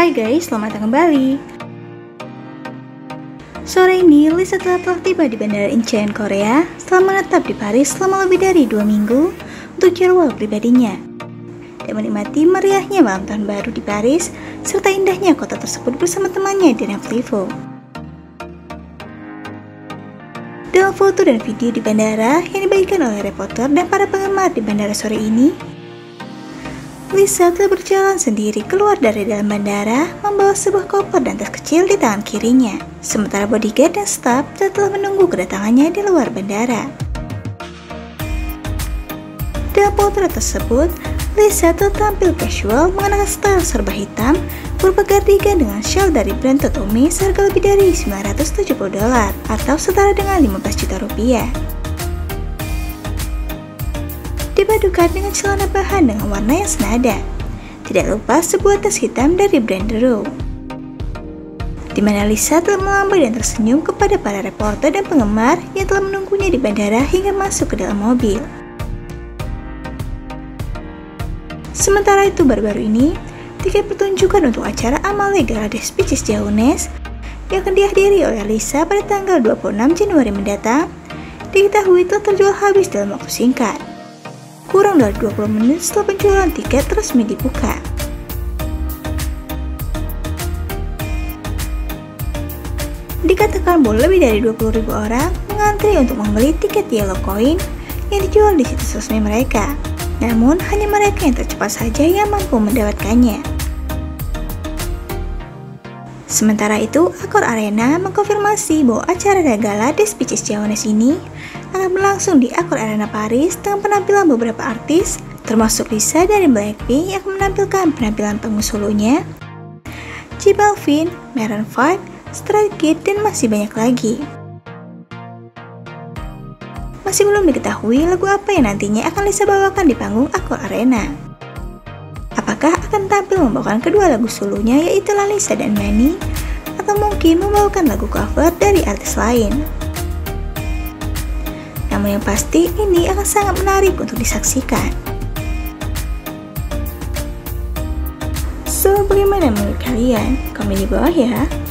Hai guys, selamat datang kembali. Sore ini, Lisa telah tiba di Bandara Incheon, Korea setelah menetap di Paris selama lebih dari 2 minggu untuk jadwal pribadinya dan menikmati meriahnya malam tahun baru di Paris serta indahnya kota tersebut bersama temannya Daniel Clivo. Dalam foto dan video di bandara yang dibagikan oleh reporter dan para penggemar di bandara sore ini, Lisa telah berjalan sendiri keluar dari dalam bandara membawa sebuah koper dan tas kecil di tangan kirinya. Sementara bodyguard dan staf telah menunggu kedatangannya di luar bandara. Dalam potret tersebut, Lisa telah tampil casual mengenakan style serba hitam berupa cardigan dengan shawl dari brand Totome seharga lebih dari $970 atau setara dengan 15 juta rupiah. Dipadukan dengan celana bahan dengan warna yang senada. Tidak lupa sebuah tas hitam dari brand The Row, di mana Lisa telah melambai dan tersenyum kepada para reporter dan penggemar yang telah menunggunya di bandara hingga masuk ke dalam mobil. Sementara itu baru-baru ini, tiket pertunjukan untuk acara Amalie Gala des Speeches Jaunes yang akan dihadiri oleh Lisa pada tanggal 26 Januari mendatang diketahui telah terjual habis dalam waktu singkat. Kurang dari 20 menit setelah penjualan tiket resmi dibuka. Dikatakan bahwa lebih dari 20.000 orang mengantri untuk membeli tiket Yellow Coin yang dijual di situs resmi mereka. Namun, hanya mereka yang tercepat saja yang mampu mendapatkannya. Sementara itu, Accor Arena mengkonfirmasi bahwa acara Gala des Speeches Jaunes ini akan berlangsung di Accor Arena Paris dengan penampilan beberapa artis, termasuk Lisa dari Blackpink yang akan menampilkan penampilan panggung solonya, J Balvin, Maroon 5, Stray Kids, dan masih banyak lagi. Masih belum diketahui lagu apa yang nantinya akan Lisa bawakan di panggung Accor Arena. Apakah akan tampil membawakan kedua lagu solonya yaitu Lalisa dan Money, atau mungkin membawakan lagu cover dari artis lain. Namun yang pasti ini akan sangat menarik untuk disaksikan. So, bagaimana menurut kalian? Komen di bawah ya.